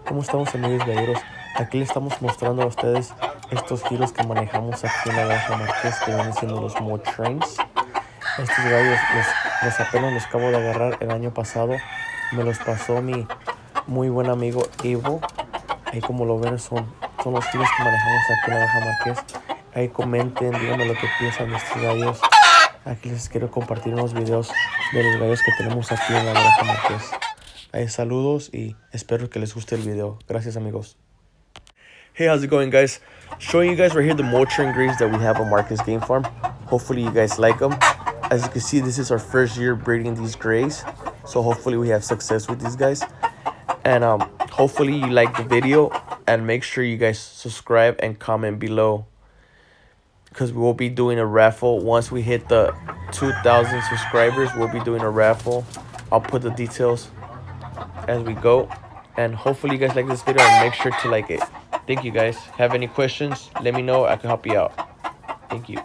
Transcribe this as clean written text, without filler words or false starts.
¿Cómo estamos, amigos galleros? Aquí les estamos mostrando a ustedes estos giros que manejamos aquí en la Granja Marquez, que vienen siendo los Mo Trains. Estos gallos los apenas los acabo de agarrar el año pasado. Me los pasó mi muy buen amigo Evo. Ahí, como lo ven, son los giros que manejamos aquí en la Granja Marquez. Ahí comenten, díganme lo que piensan de estos gallos. Aquí les quiero compartir unos videos de los gallos que tenemos aquí en la Granja Marquez. Saludos y espero que les guste el video. Gracias, amigos. Hey, how's it going, guys? Showing you guys right here the Mo Train Greys that we have on Marquez Game Farm. Hopefully you guys like them. As you can see, this is our first year breeding these Greys, so hopefully we have success with these guys. And hopefully you like the video, and make sure you guys subscribe and comment below, because we will be doing a raffle once we hit the 2,000 subscribers. We'll be doing a raffle. I'll put the details as we go, and hopefully you guys like this video, and make sure to like it. Thank you, guys. Have any questions, let me know. I can help you out. Thank you.